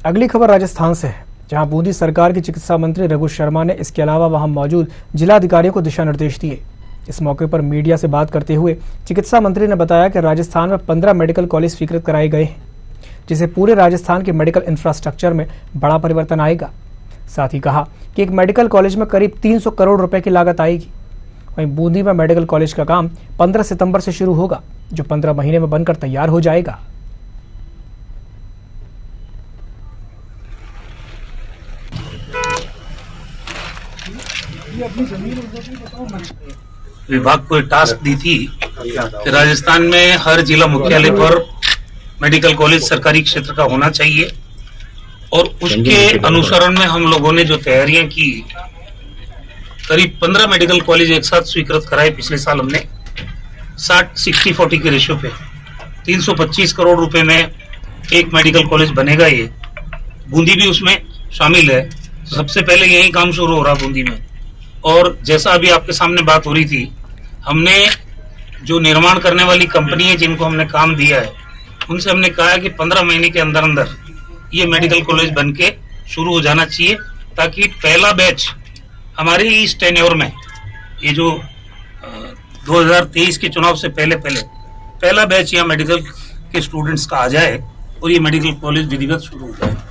अगली खबर राजस्थान से है, जहां बूंदी सरकार के चिकित्सा मंत्री रघु शर्मा ने इसके अलावा वहां मौजूद जिला अधिकारियों को दिशा निर्देश दिए। इस मौके पर मीडिया से बात करते हुए चिकित्सा मंत्री ने बताया कि राजस्थान में 15 मेडिकल कॉलेज स्वीकृत कराए गए हैं, जिससे पूरे राजस्थान के मेडिकल इंफ्रास्ट्रक्चर में बड़ा परिवर्तन आएगा। साथ ही कहा कि एक मेडिकल कॉलेज में करीब 300 करोड़ रुपए की लागत आएगी। वहीं बूंदी में मेडिकल कॉलेज का काम 15 सितंबर से शुरू होगा, जो 15 महीने में बनकर तैयार हो जाएगा। विभाग को टास्क दी थी कि राजस्थान में हर जिला मुख्यालय पर मेडिकल कॉलेज सरकारी क्षेत्र का होना चाहिए, और उसके अनुसरण में हम लोगों ने जो तैयारियां की, करीब 15 मेडिकल कॉलेज एक साथ स्वीकृत कराए। पिछले साल हमने 60-40 के रेशियो पे 325 करोड़ रुपए में एक मेडिकल कॉलेज बनेगा। ये बूंदी भी उसमें शामिल है। सबसे पहले यही काम शुरू हो रहा बूंदी में। और जैसा अभी आपके सामने बात हो रही थी, हमने जो निर्माण करने वाली कंपनी है जिनको हमने काम दिया है, उनसे हमने कहा है कि 15 महीने के अंदर अंदर ये मेडिकल कॉलेज बनके शुरू हो जाना चाहिए, ताकि पहला बैच हमारे इस टेन्योर में, ये जो 2023 के चुनाव से पहले पहला बैच यहाँ मेडिकल के स्टूडेंट्स का आ जाए और ये मेडिकल कॉलेज विधिवत शुरू हो जाए।